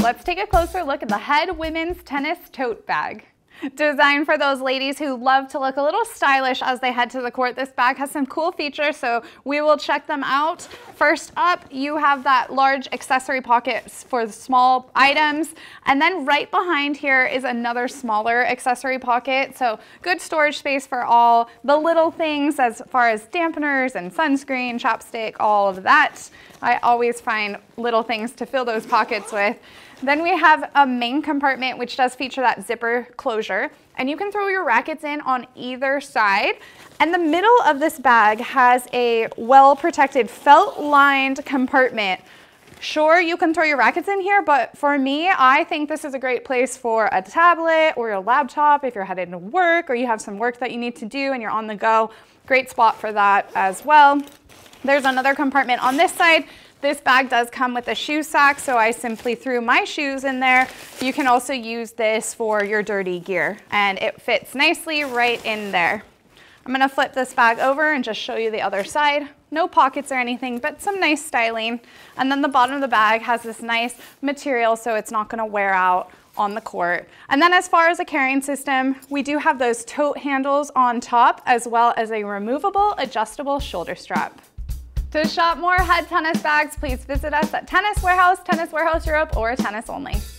let's take a closer look at the Head Women's Tennis Tote Bag. Designed for those ladies who love to look a little stylish as they head to the court, this bag has some cool features, so we will check them out. First up, you have that large accessory pocket for the small items, and then right behind here is another smaller accessory pocket, so good storage space for all the little things as far as dampeners and sunscreen, chapstick, all of that. I always find little things to fill those pockets with. Then we have a main compartment, which does feature that zipper closure, and you can throw your rackets in on either side. And the middle of this bag has a well-protected felt-lined compartment. Sure, you can throw your rackets in here, but for me, I think this is a great place for a tablet or your laptop if you're headed to work or you have some work that you need to do and you're on the go. Great spot for that as well. There's another compartment on this side. This bag does come with a shoe sack, so I simply threw my shoes in there. You can also use this for your dirty gear, and it fits nicely right in there. I'm gonna flip this bag over and just show you the other side. No pockets or anything, but some nice styling. And then the bottom of the bag has this nice material, so it's not gonna wear out on the court. And then as far as a carrying system, we do have those tote handles on top, as well as a removable, adjustable shoulder strap. To shop more Head tennis bags, please visit us at Tennis Warehouse, Tennis Warehouse Europe, or Tennis Only.